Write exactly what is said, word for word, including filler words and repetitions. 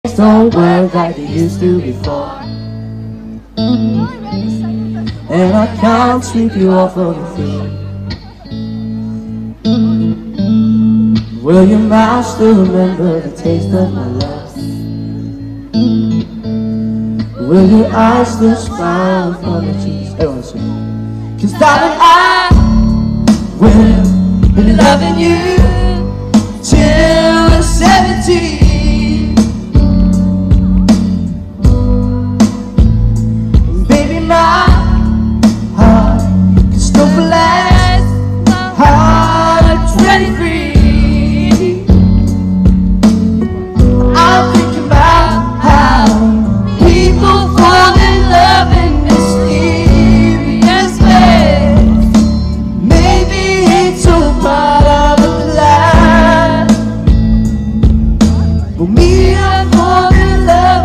don't work like they used to before. And I can't sweep you off of your feet. Will your mouth still remember the taste of my love? Will your eyes still smile from your cheeks? Everyone sing. 'Cause darling, I will be loving you till we're seventeen. And baby, my heart can still blast heart at twenty-three. I'm thinking about how people fall in love in mysterious ways. Maybe it's all part of the plan. For me, I fall in love